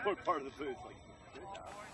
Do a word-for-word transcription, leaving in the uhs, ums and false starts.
what part of the booth? Like, good job.